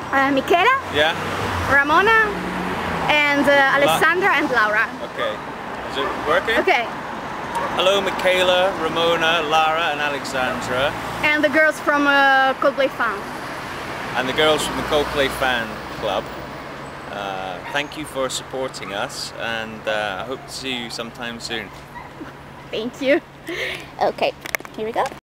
Michela, Yeah? Ramona, and Alessandra and Laura. Okay. Is it working? Okay. Hello Michela, Ramona, Laura and Alessandra. And the girls from Coldplayfan. And the girls from the Coldplayfan club. Thank you for supporting us, and I hope to see you sometime soon. Thank you. Okay, here we go.